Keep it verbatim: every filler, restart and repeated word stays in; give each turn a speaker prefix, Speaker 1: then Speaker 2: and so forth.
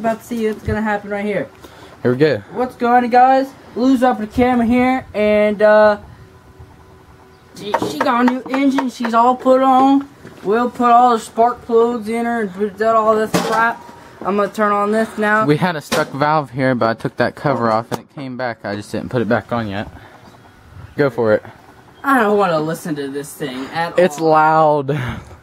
Speaker 1: about to see what's gonna happen right here.
Speaker 2: Here we go.
Speaker 1: What's going on, guys? Lou's up the camera here, and uh, she, she got a new engine. She's all put on. We'll put all the spark plugs in her and put that all this crap. I'm gonna turn on this now.
Speaker 2: We had a stuck valve here, but I took that cover off and it came back. I just didn't put it back on yet. Go for it.
Speaker 1: I don't want to listen to this thing at all.
Speaker 2: It's loud.